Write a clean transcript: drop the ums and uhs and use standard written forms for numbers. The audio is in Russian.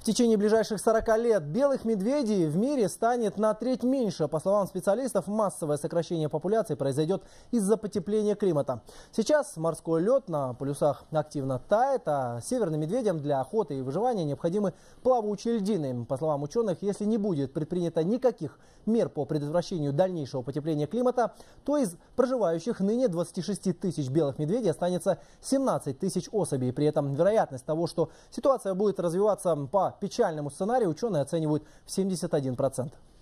В течение ближайших 40 лет белых медведей в мире станет на треть меньше. По словам специалистов, массовое сокращение популяции произойдет из-за потепления климата. Сейчас морской лед на полюсах активно тает, а северным медведям для охоты и выживания необходимы плавучие льдины. По словам ученых, если не будет предпринято никаких мер по предотвращению дальнейшего потепления климата, то из проживающих ныне 26 тысяч белых медведей останется 17 тысяч особей. При этом вероятность того, что ситуация будет развиваться по печальному сценарию, ученые оценивают в 71%.